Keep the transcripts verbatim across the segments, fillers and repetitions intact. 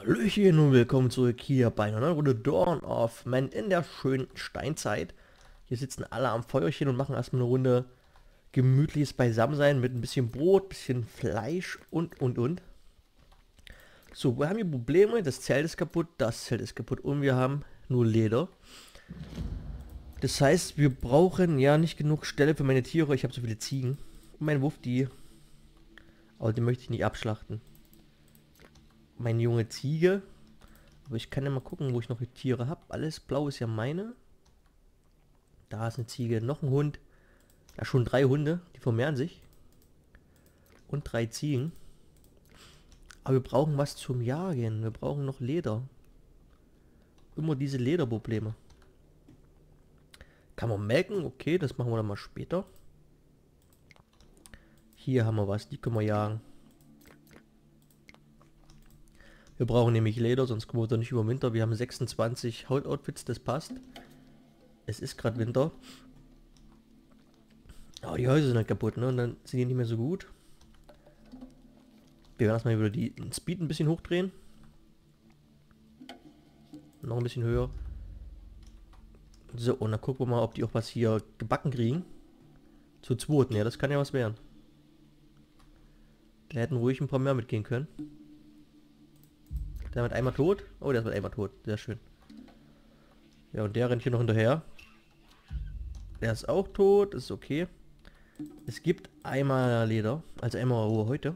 Hallöchen und willkommen zurück hier bei einer neuen Runde Dawn of Man in der schönen Steinzeit. Hier sitzen alle am Feuerchen und machen erstmal eine Runde gemütliches Beisammensein mit ein bisschen Brot, bisschen Fleisch und und und. So, wir haben hier Probleme, das Zelt ist kaputt, das Zelt ist kaputt und wir haben nur Leder. Das heißt, wir brauchen ja nicht genug Stelle für meine Tiere, ich habe so viele Ziegen. Und mein Wuff, die... Aber den möchte ich nicht abschlachten. Meine junge Ziege. Aber ich kann ja mal gucken, wo ich noch Tiere habe. Alles blau ist ja meine. Da ist eine Ziege, noch ein Hund. Ja, schon drei Hunde, die vermehren sich. Und drei Ziegen. Aber wir brauchen was zum Jagen. Wir brauchen noch Leder. Immer diese Lederprobleme. Kann man melken? Okay, das machen wir dann mal später. Hier haben wir was, die können wir jagen. Wir brauchen nämlich Leder, sonst kommen wir da nicht über Winter. Wir haben sechsundzwanzig Hautoutfits, das passt. Es ist gerade Winter. Aber die Häuser sind halt kaputt, ne? Und dann sind die nicht mehr so gut. Wir werden erstmal wieder die den Speed ein bisschen hochdrehen. Noch ein bisschen höher. So, und dann gucken wir mal, ob die auch was hier gebacken kriegen. Zu zweit, ja, das kann ja was werden. Da hätten ruhig ein paar mehr mitgehen können. Der wird einmal tot. Oh, der wird einmal tot. Sehr schön. Ja, und der rennt hier noch hinterher. Der ist auch tot. Ist okay. Es gibt einmal Leder. Also einmal Ruhe heute.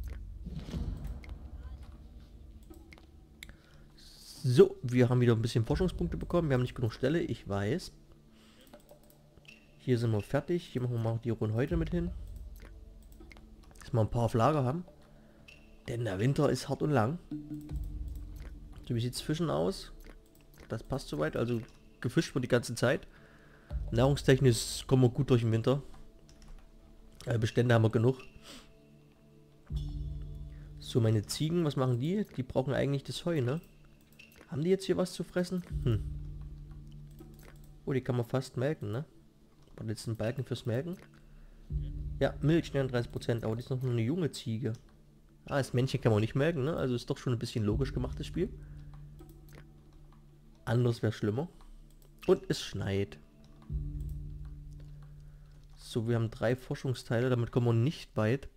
So, wir haben wieder ein bisschen Forschungspunkte bekommen. Wir haben nicht genug Stelle, ich weiß. Hier sind wir fertig. Hier machen wir mal die Runde heute mit hin. Dass wir ein paar auf Lager haben. Denn der Winter ist hart und lang. So, wie sieht es Fischen aus? Das passt soweit. Also gefischt wird die ganze Zeit. Nahrungstechnisch kommen wir gut durch den Winter. Äh, Bestände haben wir genug. So, meine Ziegen, was machen die? Die brauchen eigentlich das Heu, ne? Haben die jetzt hier was zu fressen? Hm. Oh, die kann man fast melken, ne? War jetzt ein Balken fürs Melken? Ja, Milch, neununddreißig Prozent, aber die ist noch nur eine junge Ziege. Ah, das Männchen kann man nicht melken, ne? Also ist doch schon ein bisschen logisch gemacht, das Spiel. Anders wäre schlimmer. Und es schneit. So, wir haben drei Forschungsteile, damit kommen wir nicht weit.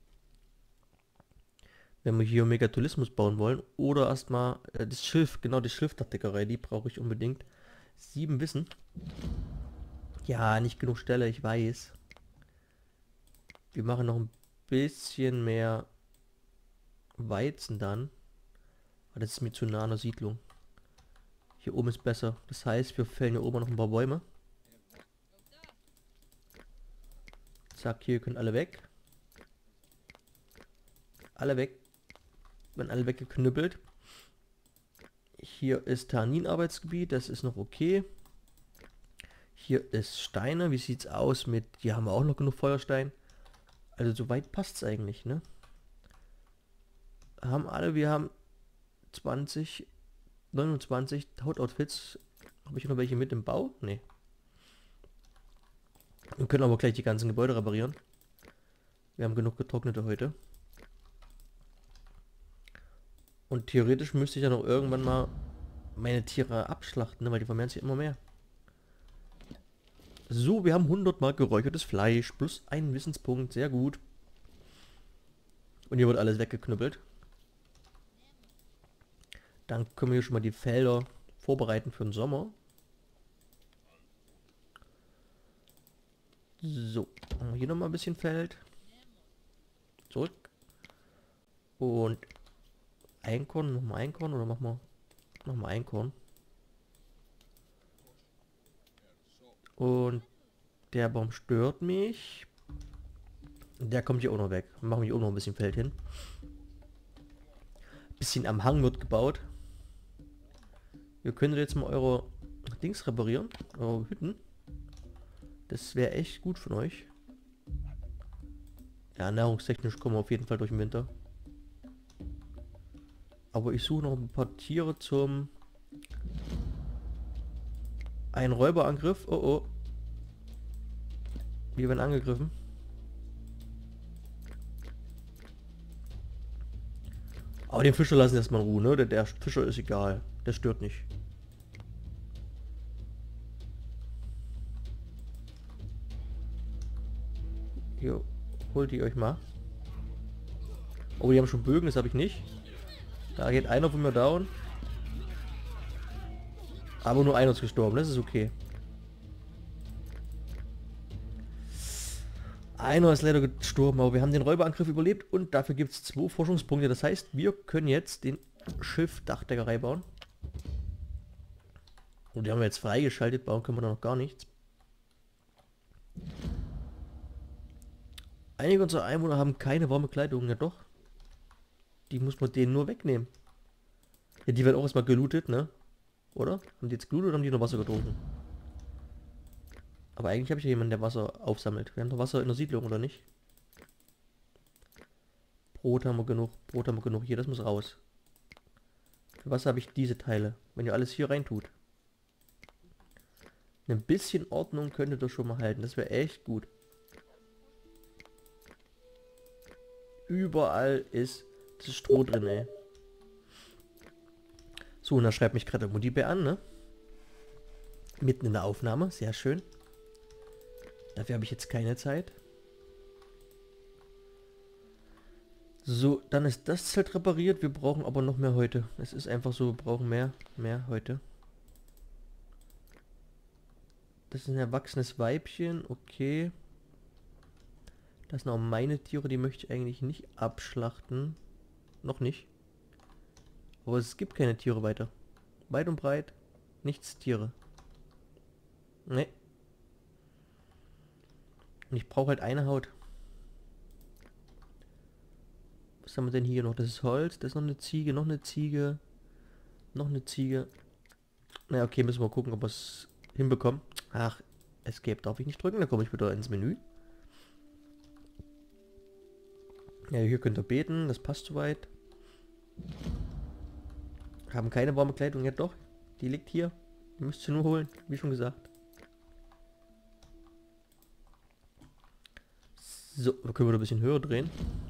Wenn wir hier Megatourismus bauen wollen. Oder erstmal äh, das Schilf, genau die Schilfdachdeckerei, die brauche ich unbedingt. Sieben Wissen. Ja, nicht genug Stelle, ich weiß. Wir machen noch ein bisschen mehr Weizen dann. Aber das ist mir zu nah an der Siedlung. Hier oben ist besser. Das heißt, wir fällen hier oben noch ein paar Bäume. Zack, hier können alle weg. Alle weg. Werden alle weggeknüppelt. Hier ist Tannin-Arbeitsgebiet, das ist noch okay. Hier ist Steine, wie sieht's aus mit... Hier haben wir auch noch genug Feuerstein. Also soweit passt's eigentlich, ne? Haben alle, wir haben zwanzig, neunundzwanzig Hautoutfits. Habe ich noch welche mit im Bau? Ne. Wir können aber gleich die ganzen Gebäude reparieren. Wir haben genug getrocknete heute. Und theoretisch müsste ich ja noch irgendwann mal meine Tiere abschlachten, ne? Weil die vermehren sich immer mehr. So, wir haben hundert Mal geräuchertes Fleisch plus einen Wissenspunkt. Sehr gut. Und hier wird alles weggeknüppelt. Dann können wir hier schon mal die Felder vorbereiten für den Sommer. So, machen wir hier nochmal ein bisschen Feld. Zurück. Und Einkorn, nochmal Einkorn oder machen wir nochmal Einkorn. Und der Baum stört mich. Der kommt hier auch noch weg. Machen wir hier auch noch ein bisschen Feld hin. Bisschen am Hang wird gebaut. Ihr könntet jetzt mal eure Dings reparieren. Eure Hütten. Das wäre echt gut von euch. Ja, nahrungstechnisch kommen wir auf jeden Fall durch den Winter. Aber ich suche noch ein paar Tiere zum... Ein Räuberangriff. Oh oh. Wir werden angegriffen. Aber den Fischer lassen erstmal in Ruhe, ne? Der, der Fischer ist egal. Der stört nicht. Jo, holt die euch mal. Oh, die haben schon Bögen, das habe ich nicht. Da geht einer von mir down. Aber nur einer ist gestorben, das ist okay. Einer ist leider gestorben, aber wir haben den Räuberangriff überlebt und dafür gibt es zwei Forschungspunkte. Das heißt, wir können jetzt den Schiff-Dachdeckerei bauen. Und die haben wir jetzt freigeschaltet, bauen können wir da noch gar nichts. Einige unserer Einwohner haben keine warme Kleidung, ja doch. Die muss man denen nur wegnehmen. Ja, die werden auch erstmal gelootet, ne? Oder? Haben die jetzt gelootet oder haben die nur Wasser getrunken? Aber eigentlich habe ich ja jemanden, der Wasser aufsammelt. Wir haben doch Wasser in der Siedlung, oder nicht? Brot haben wir genug, Brot haben wir genug. Hier, das muss raus. Für was habe ich diese Teile? Wenn ihr alles hier rein tut. Ein bisschen Ordnung könnte das schon mal halten. Das wäre echt gut. Überall ist das Stroh drin, ey. So, und da schreibt mich gerade der Mutti an, ne? Mitten in der Aufnahme, sehr schön. Dafür habe ich jetzt keine Zeit. So, dann ist das Zelt repariert. Wir brauchen aber noch mehr heute. Es ist einfach so, wir brauchen mehr, mehr heute. Das ist ein erwachsenes Weibchen, okay. Das sind auch meine Tiere, die möchte ich eigentlich nicht abschlachten. Noch nicht. Aber es gibt keine Tiere weiter. Weit und breit, nichts Tiere. Nee. Und ich brauche halt eine Haut. Was haben wir denn hier noch? Das ist Holz, das ist noch eine Ziege, noch eine Ziege, noch eine Ziege. Na okay, müssen wir gucken, ob wir es hinbekommen. Ach, Escape darf ich nicht drücken, dann komme ich wieder ins Menü. Ja, hier könnt ihr beten, das passt soweit. Haben keine warme Kleidung, ja doch. Die liegt hier. Die müsst ihr nur holen, wie schon gesagt. So, wir können wir ein bisschen höher drehen.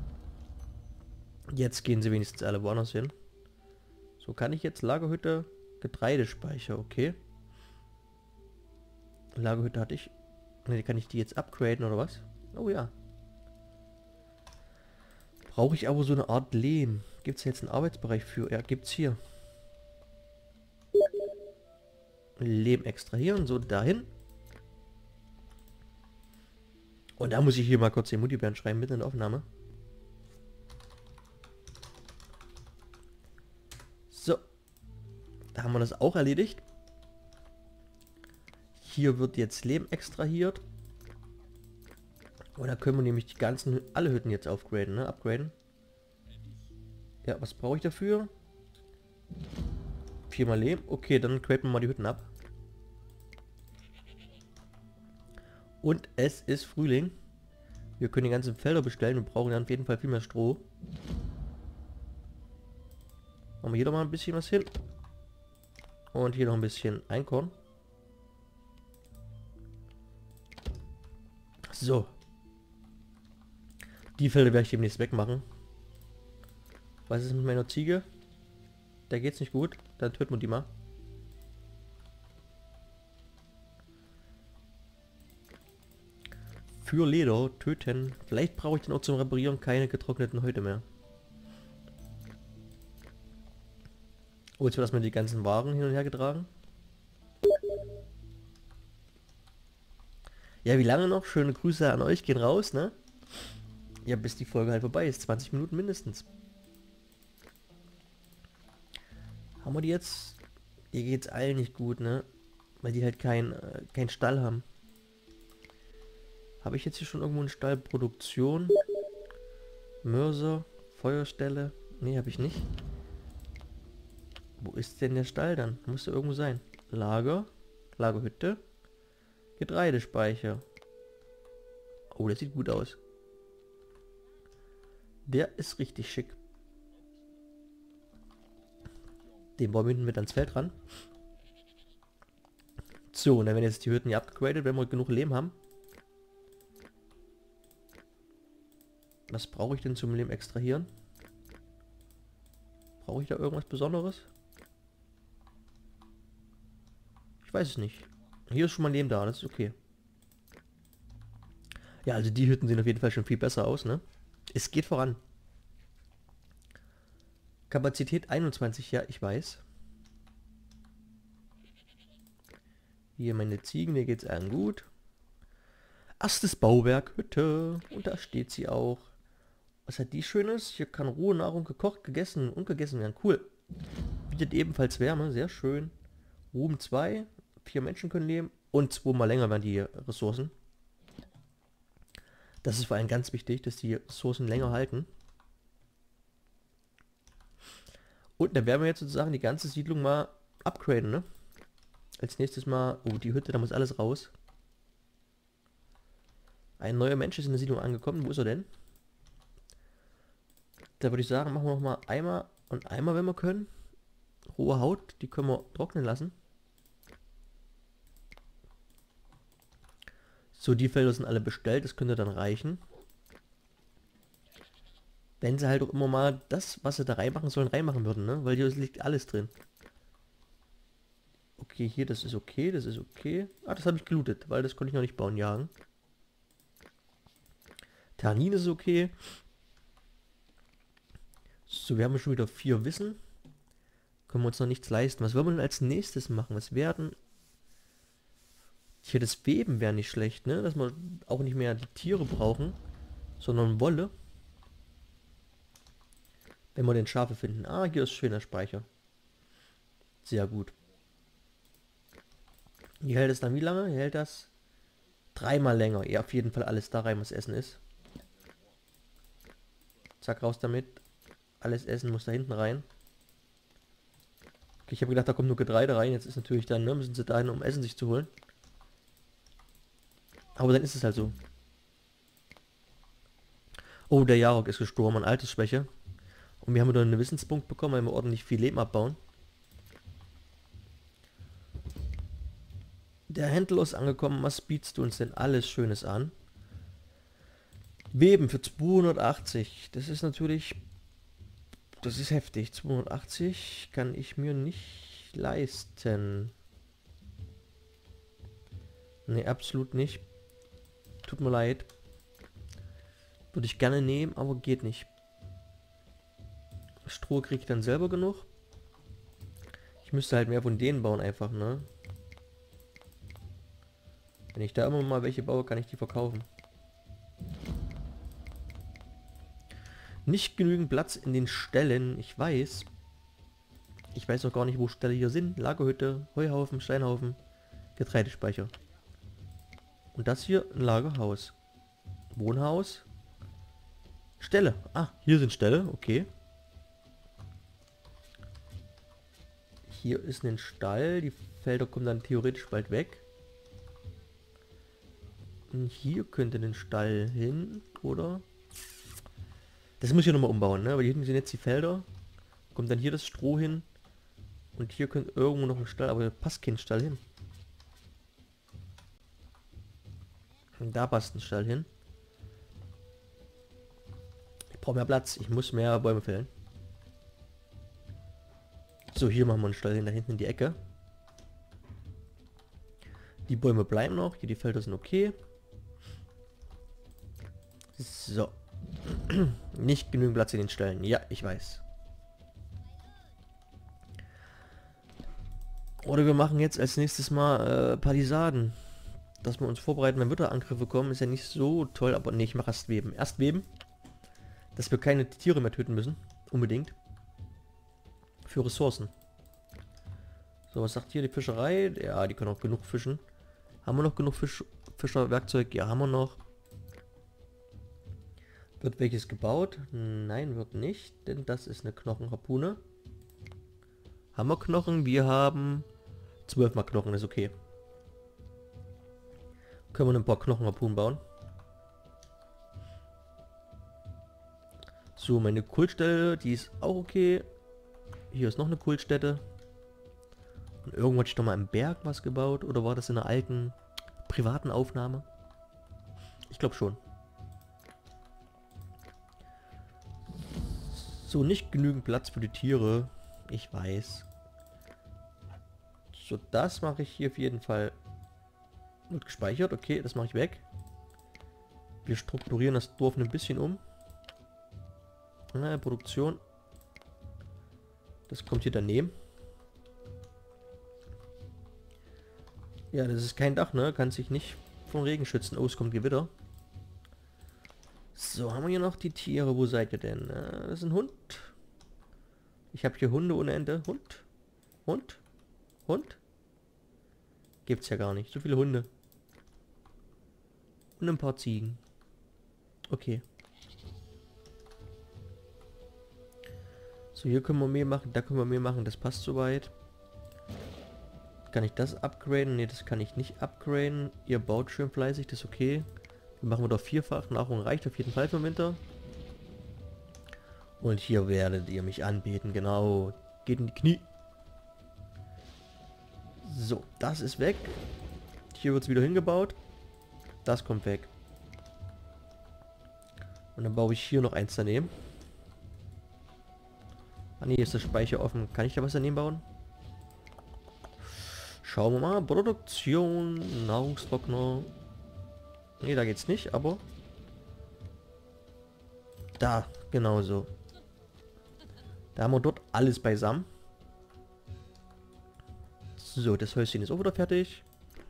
Jetzt gehen sie wenigstens alle woanders hin. So, kann ich jetzt Lagerhütte, Getreidespeicher, okay. Lagerhütte hatte ich. Ne, kann ich die jetzt upgraden oder was? Oh ja. Brauche ich aber so eine Art Lehm. Gibt es jetzt einen Arbeitsbereich für? Ja, gibt es hier. Lehm extrahieren, so dahin. Und da muss ich hier mal kurz den Muttibären schreiben, mitten in der Aufnahme. So. Da haben wir das auch erledigt. Hier wird jetzt Lehm extrahiert. Und da können wir nämlich die ganzen, alle Hütten jetzt aufgraden, ne? Upgraden. Ja, was brauche ich dafür? Viermal Lehm. Okay, dann graden wir mal die Hütten ab. Und es ist Frühling. Wir können die ganzen Felder bestellen und brauchen dann auf jeden Fall viel mehr Stroh. Machen wir hier doch mal ein bisschen was hin. Und hier noch ein bisschen Einkorn. So. Die Felder werde ich demnächst wegmachen. Was ist mit meiner Ziege? Da geht's nicht gut. Dann töten wir die mal. Für Leder töten. Vielleicht brauche ich dann auch zum Reparieren keine getrockneten Häute mehr. Oh, jetzt wird erstmal die ganzen Waren hin und her getragen. Ja, wie lange noch? Schöne Grüße an euch, gehen raus, ne? Ja, bis die Folge halt vorbei ist. zwanzig Minuten mindestens. Haben wir die jetzt? Hier geht's allen nicht gut, ne? Weil die halt kein, äh, kein Stall haben. Habe ich jetzt hier schon irgendwo eine Stallproduktion? Mörser, Feuerstelle? Ne, habe ich nicht. Wo ist denn der Stall dann? Muss da irgendwo sein. Lager, Lagerhütte, Getreidespeicher. Oh, das sieht gut aus. Der ist richtig schick. Den bauen wir mit ans Feld ran. So, und dann werden jetzt die Hütten hier abgegradet, wenn wir genug Lehm haben. Was brauche ich denn zum Lehm extrahieren? Brauche ich da irgendwas Besonderes? Ich weiß es nicht. Hier ist schon mal Leben da, das ist okay. Ja, also die Hütten sehen auf jeden Fall schon viel besser aus, ne? Es geht voran. Kapazität einundzwanzig, ja, ich weiß. Hier meine Ziegen, mir geht's allen gut. Erstes Bauwerk, Hütte. Und da steht sie auch. Was hat die Schönes? Hier kann rohe Nahrung gekocht, gegessen und gegessen werden. Cool. Bietet ebenfalls Wärme, sehr schön. Ruhm zwei. Vier Menschen können leben. Und zweimal länger werden die Ressourcen. Das ist vor allem ganz wichtig, dass die Ressourcen länger halten. Und dann werden wir jetzt sozusagen die ganze Siedlung mal upgraden, ne? Als nächstes mal... Oh, die Hütte, da muss alles raus. Ein neuer Mensch ist in der Siedlung angekommen. Wo ist er denn? Da würde ich sagen, machen wir noch mal einmal und einmal, wenn wir können. Rohe Haut, die können wir trocknen lassen. So, die Felder sind alle bestellt, das könnte dann reichen. Wenn sie halt auch immer mal das, was sie da reinmachen sollen, reinmachen würden, ne? Weil hier liegt alles drin. Okay, hier, das ist okay, das ist okay. Ah, das habe ich gelootet, weil das konnte ich noch nicht bauen, jagen. Ternin ist okay. So, wir haben schon wieder vier Wissen. Können wir uns noch nichts leisten. Was wollen wir denn als nächstes machen? Was werden... Hier, das Weben wäre nicht schlecht, ne? Dass wir auch nicht mehr die Tiere brauchen, sondern Wolle. Wenn wir den Schafe finden. Ah, hier ist schöner Speicher. Sehr gut. Hier hält es dann wie lange? Hier hält das dreimal länger. Ja, auf jeden Fall alles da rein, was Essen ist. Zack, raus damit. Alles Essen muss da hinten rein. Okay, ich habe gedacht, da kommt nur Getreide rein. Jetzt ist natürlich dann, ne, müssen sie dahin, um Essen sich zu holen. Aber dann ist es halt so. Oh, der Jarok ist gestorben an Altersschwäche. Und wir haben wieder einen Wissenspunkt bekommen, weil wir ordentlich viel Leben abbauen. Der Händler ist angekommen. Was bietest du uns denn alles Schönes an? Weben für zweihundertachtzig. Das ist natürlich... Das ist heftig. zweihundertachtzig kann ich mir nicht leisten. Ne, absolut nicht. Tut mir leid. Würde ich gerne nehmen, aber geht nicht. Stroh kriege ich dann selber genug. Ich müsste halt mehr von denen bauen einfach, ne? Wenn ich da immer mal welche baue, kann ich die verkaufen. Nicht genügend Platz in den Ställen. Ich weiß. Ich weiß noch gar nicht, wo Ställe hier sind. Lagerhütte, Heuhaufen, Steinhaufen, Getreidespeicher. Und das hier ein Lagerhaus. Wohnhaus. Ställe. Ah, hier sind Ställe. Okay. Hier ist ein Stall. Die Felder kommen dann theoretisch bald weg. Und hier könnte ein Stall hin, oder? Das muss ich nochmal umbauen, ne? Aber hier hinten sind jetzt die Felder. Kommt dann hier das Stroh hin. Und hier könnte irgendwo noch ein Stall, aber da passt kein Stall hin. Und da passt ein Stall hin. Ich brauche mehr Platz. Ich muss mehr Bäume fällen. So, hier machen wir einen Stall hin, da hinten in die Ecke. Die Bäume bleiben noch. Hier die Felder sind okay. So. Nicht genügend Platz in den Ställen. Ja, ich weiß. Oder wir machen jetzt als nächstes mal äh, Palisaden. Dass wir uns vorbereiten, wenn Witterangriffe kommen, ist ja nicht so toll. Aber nee, ich mache erst Weben. Erst Weben. Dass wir keine Tiere mehr töten müssen. Unbedingt. Für Ressourcen. So, was sagt hier die Fischerei? Ja, die können auch genug fischen. Haben wir noch genug Fisch Fischerwerkzeug? Ja, haben wir noch. Wird welches gebaut? Nein, wird nicht, denn das ist eine Knochenharpune. Haben wir Knochen? Wir haben zwölf mal Knochen, ist okay. Können wir ein paar Knochenharpunen bauen. So, meine Kultstätte, die ist auch okay. Hier ist noch eine Kultstätte. Und irgendwo hatte ich doch mal im Berg was gebaut. Oder war das in einer alten privaten Aufnahme? Ich glaube schon. So, nicht genügend Platz für die Tiere. Ich weiß. So, das mache ich hier auf jeden Fall. Wird gespeichert. Okay, das mache ich weg. Wir strukturieren das Dorf ein bisschen um. Na, Produktion. Das kommt hier daneben. Ja, das ist kein Dach, ne? Kann sich nicht vom Regen schützen. Oh, es kommt Gewitter. So, haben wir hier noch die Tiere. Wo seid ihr denn? Äh, das ist ein Hund. Ich habe hier Hunde ohne Ende. Hund? Hund? Hund? Gibt's ja gar nicht. So viele Hunde. Und ein paar Ziegen. Okay. So, hier können wir mehr machen. Da können wir mehr machen. Das passt soweit. Kann ich das upgraden? Ne, das kann ich nicht upgraden. Ihr baut schön fleißig. Das ist okay. Dann machen wir doch vierfach. Nahrung reicht auf jeden Fall für den Winter. Und hier werdet ihr mich anbeten. Genau. Geht in die Knie. So, das ist weg. Hier wird es wieder hingebaut. Das kommt weg. Und dann baue ich hier noch eins daneben. Ah ne, ist der Speicher offen. Kann ich da was daneben bauen? Schauen wir mal. Produktion, Nahrungstrockner. Ne, da geht's nicht, aber... Da, genau so. Da haben wir dort alles beisammen. So, das Häuschen ist auch wieder fertig.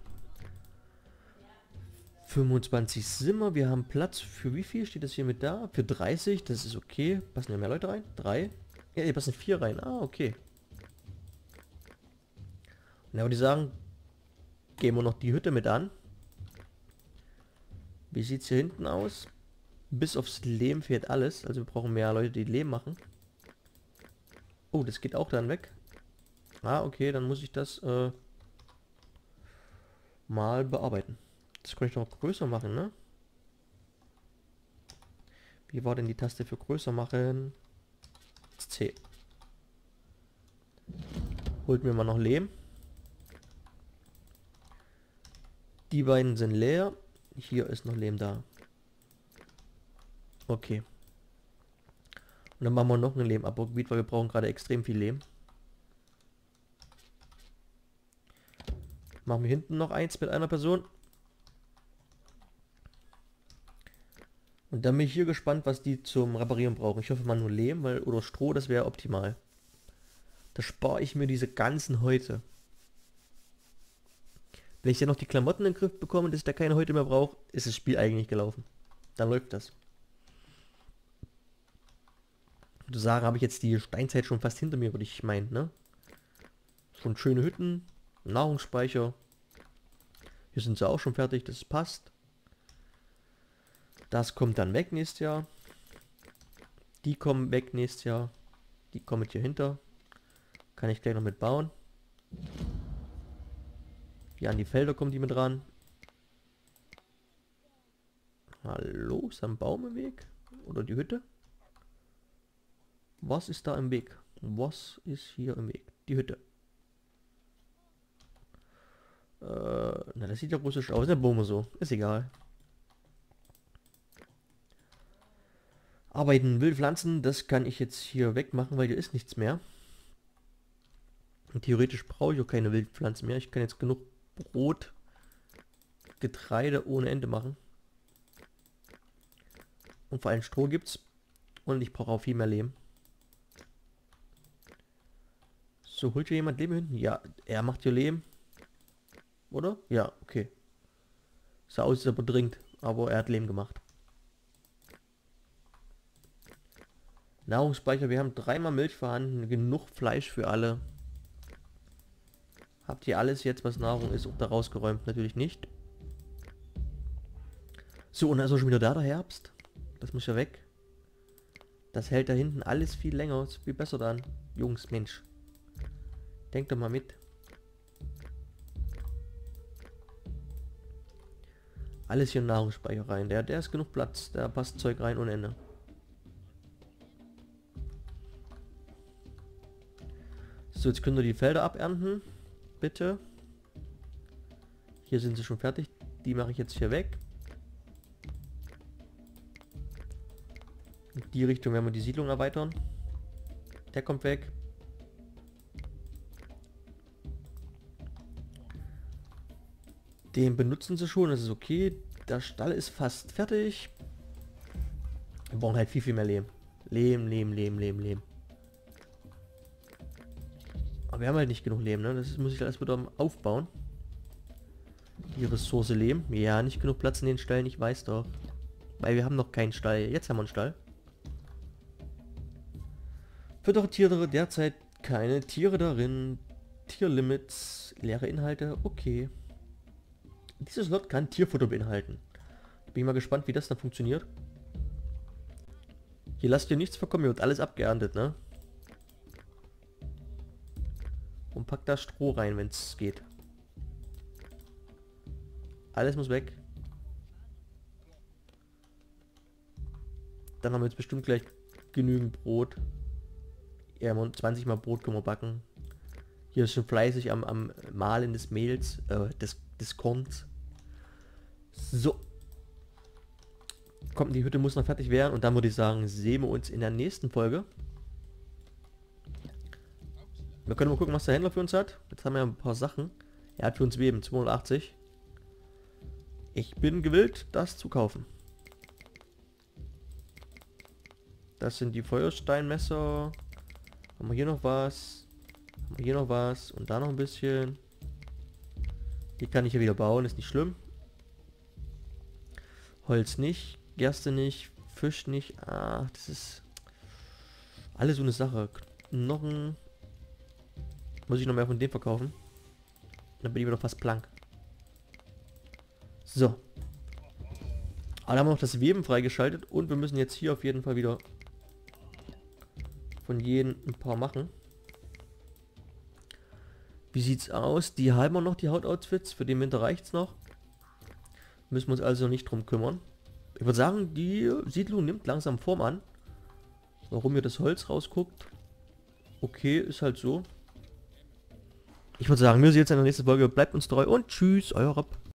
fünfundzwanzig Zimmer. Wir haben Platz für wie viel? Steht das hier mit da? Für dreißig. Das ist okay. Passen ja mehr Leute rein? Drei? Ja, hier passen vier rein. Ah, okay. Und dann würde ich sagen, gehen wir noch die Hütte mit an. Wie sieht es hier hinten aus? Bis aufs Lehm fehlt alles. Also wir brauchen mehr Leute, die Lehm machen. Oh, das geht auch dann weg. Ah, okay, dann muss ich das äh, mal bearbeiten. Das kann ich doch größer machen, ne? Wie war denn die Taste für größer machen? C. Holt mir mal noch Lehm. Die beiden sind leer. Hier ist noch Lehm da. Okay. Und dann machen wir noch ein Lehmabbaugebiet, weil wir brauchen gerade extrem viel Lehm. Machen wir hinten noch eins mit einer Person. Und dann bin ich hier gespannt, was die zum Reparieren brauchen. Ich hoffe mal nur Lehm, weil oder Stroh, das wäre optimal. Da spare ich mir diese ganzen Häute. Wenn ich dann noch die Klamotten in den Griff bekomme, dass ich da keine Häute mehr brauche, ist das Spiel eigentlich gelaufen. Dann läuft das. Du sagen, habe ich jetzt die Steinzeit schon fast hinter mir, würde ich meinen, ne? Schon schöne Hütten, Nahrungsspeicher. Hier sind sie auch schon fertig, das passt. Das kommt dann weg nächstes Jahr. Die kommen weg nächstes Jahr. Die kommen hier hinter. Kann ich gleich noch mit bauen. Hier an die Felder kommen die mit ran. Hallo, ist da ein Baum im Weg? Oder die Hütte? Was ist da im Weg? Was ist hier im Weg? Die Hütte. Äh, na, das sieht ja russisch aus. Der Baum so. Ist egal. Arbeiten, Wildpflanzen, das kann ich jetzt hier wegmachen, weil hier ist nichts mehr. Und theoretisch brauche ich auch keine Wildpflanzen mehr. Ich kann jetzt genug Brot, Getreide ohne Ende machen. Und vor allem Stroh gibt's. Und ich brauche auch viel mehr Lehm. So, holt hier jemand Lehm hinten? Ja, er macht hier Lehm. Oder? Ja, okay. Sah aus, als ob er dringend, aber er hat Lehm gemacht. Nahrungsspeicher, wir haben dreimal Milch vorhanden, genug Fleisch für alle. Habt ihr alles jetzt, was Nahrung ist, auch da rausgeräumt? Natürlich nicht. So, und also schon wieder da, der Herbst. Das muss ja weg. Das hält da hinten alles viel länger. Ist viel besser dann. Jungs, Mensch. Denkt doch mal mit. Alles hier in Nahrungsspeicher rein. Der, der ist genug Platz. Da passt Zeug rein ohne Ende. So, jetzt könnt ihr die Felder abernten. Bitte. Hier sind sie schon fertig. Die mache ich jetzt hier weg. In die Richtung werden wir die Siedlung erweitern. Der kommt weg. Den benutzen sie schon, das ist okay. Der Stall ist fast fertig. Wir brauchen halt viel, viel mehr Lehm. Lehm, Lehm, Lehm, Lehm, Lehm. Aber wir haben halt nicht genug Lehm, ne? Das muss ich alles wieder aufbauen. Die Ressource Lehm. Ja, nicht genug Platz in den Ställen, ich weiß doch. Weil wir haben noch keinen Stall. Jetzt haben wir einen Stall. Füttere Tiere derzeit keine Tiere darin. Tierlimits, leere Inhalte, okay. Dieses Slot kann Tierfutter beinhalten. Bin ich mal gespannt, wie das dann funktioniert. Hier lasst ihr nichts verkommen, hier wird alles abgeerntet, ne? Und packt da Stroh rein, wenn es geht. Alles muss weg. Dann haben wir jetzt bestimmt gleich genügend Brot. Ja, zwanzig Mal Brot können wir backen. Hier ist schon fleißig am, am Mahlen des Mehls, äh, des, des Korns. So. Kommt, die Hütte muss noch fertig werden und dann würde ich sagen, sehen wir uns in der nächsten Folge. Wir können mal gucken, was der Händler für uns hat. Jetzt haben wir ein paar Sachen. Er hat für uns Weben zweihundertachtzig. Ich bin gewillt, das zu kaufen. Das sind die Feuersteinmesser. Haben wir hier noch was? Haben wir hier noch was? Und da noch ein bisschen. Die kann ich ja wieder bauen, ist nicht schlimm. Holz nicht, Gerste nicht, Fisch nicht. Ah, das ist alles so eine Sache. Knochen. Muss ich noch mehr von dem verkaufen. Dann bin ich wieder fast blank. So. Aber da haben wir noch das Weben freigeschaltet und wir müssen jetzt hier auf jeden Fall wieder von jedem ein paar machen. Wie sieht's aus? Die haben wir noch, die Hautoutfits. Für den Winter reicht's noch. Müssen wir uns also nicht drum kümmern. Ich würde sagen, die Siedlung nimmt langsam Form an. Warum hier das Holz rausguckt. Okay, ist halt so. Ich würde sagen, wir sehen uns in der nächsten Folge. Bleibt uns treu und tschüss, euer Rob.